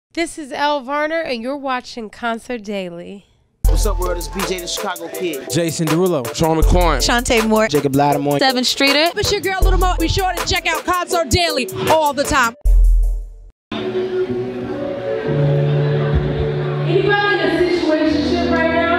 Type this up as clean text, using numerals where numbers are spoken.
This is Elle Varner, and you're watching Concert Daily. What's up, world? It's BJ the Chicago Kid. Jason Derulo. Sean McCoy. Shantae Moore. Jacob Lattimore. 7th Streeter. It's your girl Little Mo. Be sure to check out Concert Daily all the time. Anybody in a situationship right now?